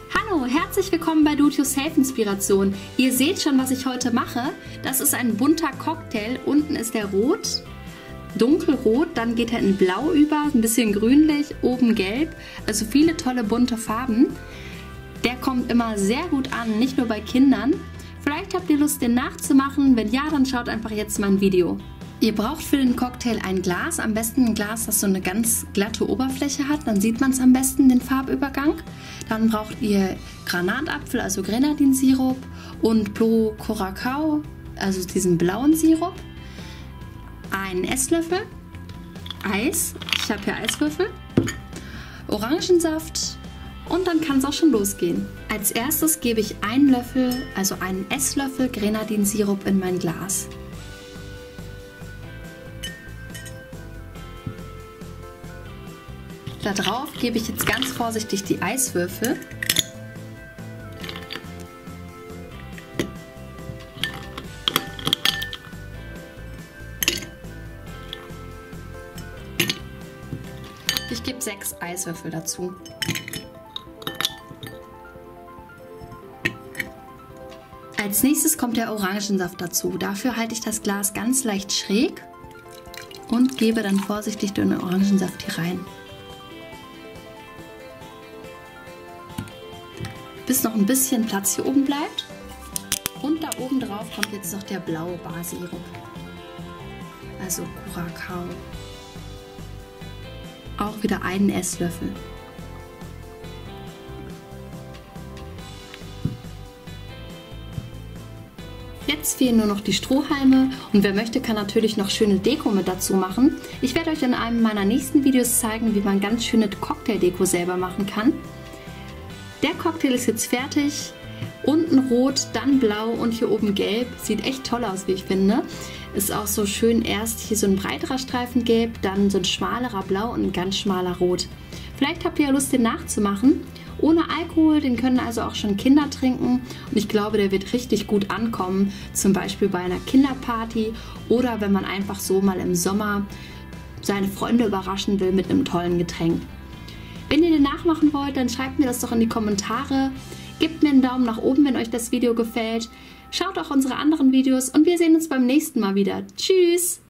Hallo, herzlich willkommen bei Do-It-Yourself-Inspiration. Ihr seht schon, was ich heute mache. Das ist ein bunter Cocktail. Unten ist der rot, dunkelrot, dann geht er in blau über, ein bisschen grünlich, oben gelb. Also viele tolle bunte Farben. Der kommt immer sehr gut an, nicht nur bei Kindern. Vielleicht habt ihr Lust, den nachzumachen. Wenn ja, dann schaut einfach jetzt mein Video. Ihr braucht für den Cocktail ein Glas, am besten ein Glas, das so eine ganz glatte Oberfläche hat, dann sieht man es am besten, den Farbübergang. Dann braucht ihr Granatapfel, also Grenadinsirup und Blue Curacao, also diesen blauen Sirup, einen Esslöffel Eis, ich habe hier Eiswürfel, Orangensaft und dann kann es auch schon losgehen. Als erstes gebe ich einen Löffel, also einen Esslöffel Grenadinsirup in mein Glas. Da drauf gebe ich jetzt ganz vorsichtig die Eiswürfel. Ich gebe 6 Eiswürfel dazu. Als nächstes kommt der Orangensaft dazu. Dafür halte ich das Glas ganz leicht schräg und gebe dann vorsichtig den Orangensaft hier rein. Bis noch ein bisschen Platz hier oben bleibt. Und da oben drauf kommt jetzt noch der blaue Barsirup, also Curacao. Auch wieder einen Esslöffel. Jetzt fehlen nur noch die Strohhalme und wer möchte, kann natürlich noch schöne Deko mit dazu machen. Ich werde euch in einem meiner nächsten Videos zeigen, wie man ganz schöne Cocktail-Deko selber machen kann. Der Cocktail ist jetzt fertig, unten rot, dann blau und hier oben gelb. Sieht echt toll aus, wie ich finde. Ist auch so schön, erst hier so ein breiterer Streifen gelb, dann so ein schmalerer blau und ein ganz schmaler rot. Vielleicht habt ihr ja Lust, den nachzumachen. Ohne Alkohol, den können also auch schon Kinder trinken und ich glaube, der wird richtig gut ankommen, zum Beispiel bei einer Kinderparty oder wenn man einfach so mal im Sommer seine Freunde überraschen will mit einem tollen Getränk. Wenn ihr den nachmachen wollt, dann schreibt mir das doch in die Kommentare. Gebt mir einen Daumen nach oben, wenn euch das Video gefällt. Schaut auch unsere anderen Videos und wir sehen uns beim nächsten Mal wieder. Tschüss!